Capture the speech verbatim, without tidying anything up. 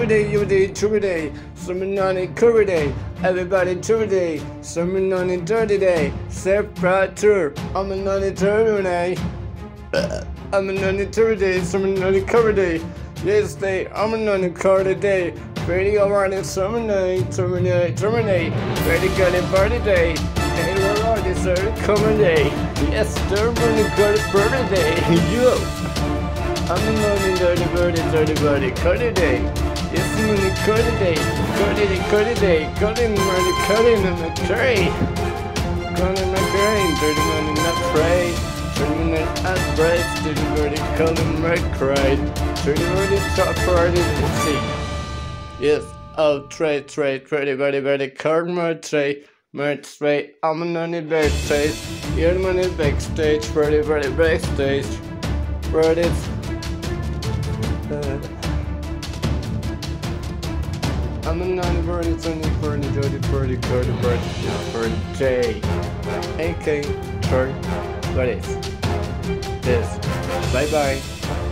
day, you day, two day, summon on a curry day, everybody two day, summon on a dirty day, separator, I'm on a dirty day, I'm on a dirty day, summon on a curry day, yes day, I'm on a curry day, ready already, summon night, terminate, terminate, ready got a party day, hey, we're already started coming day, yes, terminate got a party day, yo. I'm a money dirty birdie, dirty birdie, cut it day. Yes, I'm gonna cut it day, cut it, cut it day, cut it, money, cut it in the tray. Cut in my brain, dirty money, not pray. Dirty money, not bright, dirty birdie, call him red cried. Dirty birdie, top party, let's see. Yes, oh, tray, tray, dirty birdie, birdie, card my tray. Merch tray, I'm a money backstage. You're the money backstage, birdie, birdie, backstage. Birdies. Uh, I'm a non-birdie, it's only birdie, dirty birdie, dirty birdie, birthday. A K, turn, what is this? Bye bye.